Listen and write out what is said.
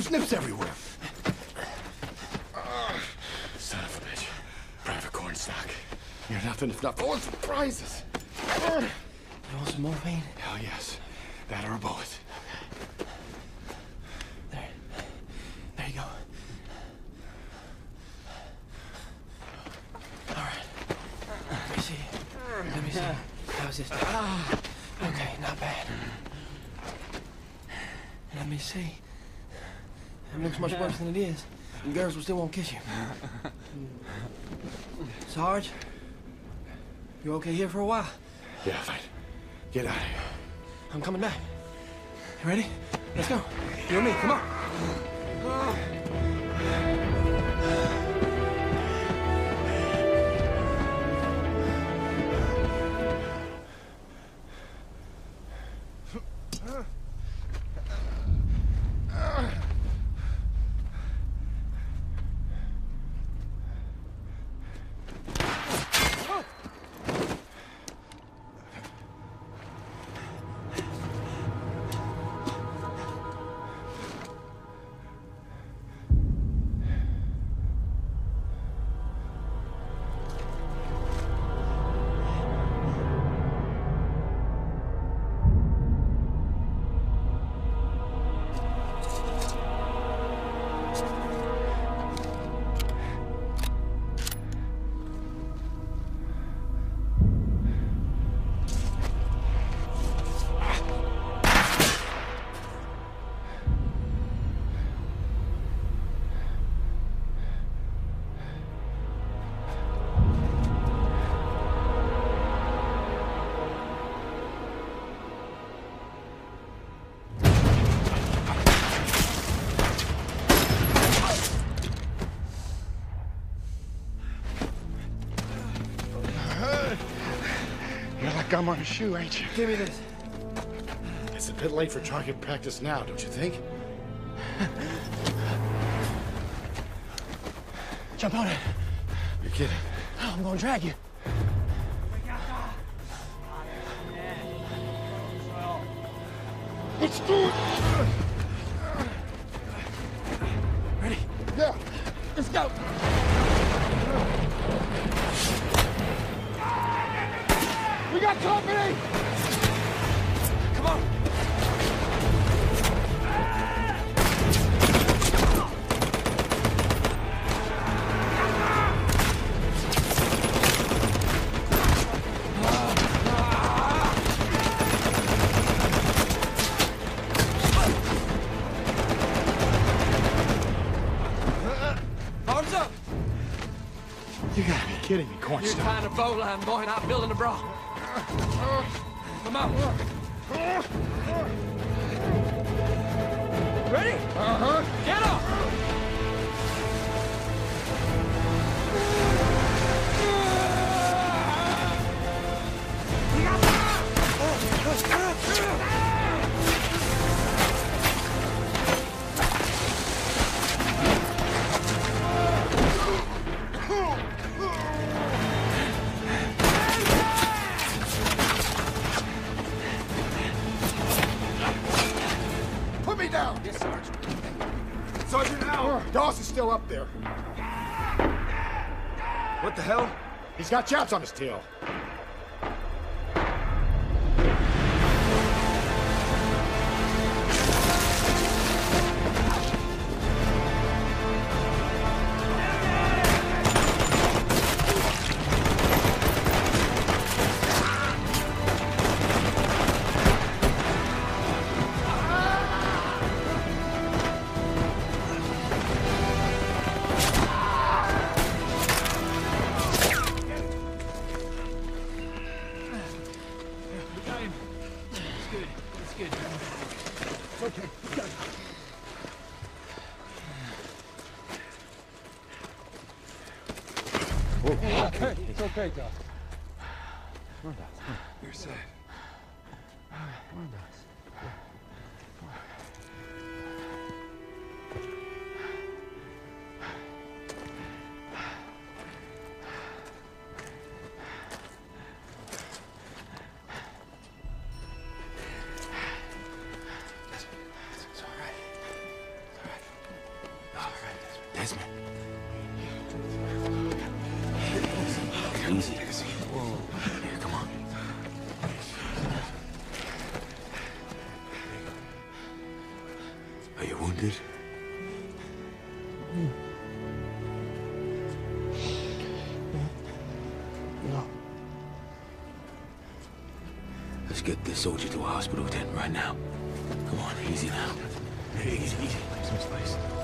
There's nips everywhere. Son of a bitch. Private Cornstalk. You're nothing if not full of surprises. You want some morphine? Hell yes. That or a bullet. There you go. All right. Let me see. How's this? Okay, not bad. Let me see. It looks much worse than it is. And girls will still won't kiss you. Sarge, you okay here for a while? Yeah, fine. Get out of here. I'm coming back. You ready? Let's go. You and me, come on. Gum on a shoe, ain't you? Give me this. It's a bit late for target practice now, don't you think? Jump on it. You're kidding. Oh, I'm gonna drag you. Let's do it! Ready? Yeah. Let's go. We got company! Come on. Arms up. You gotta be kidding me, You're Cornstalk. tying a bowline, boy, not building a bra. Come on. Ready? Uh-huh. Get up! Put me down! Yes, Sergeant. Sergeant Al! Dawson's still up there. What the hell? He's got chaps on his tail. Okay, it's okay, Doc. Come on, Doc. You're safe. Come on, Doc. It's all right. It's all right. Desmond. Easy. Whoa. Here, come on. Are you wounded? No. Let's get this soldier to a hospital then, right now. Come on, easy now. Easy, easy. Some space.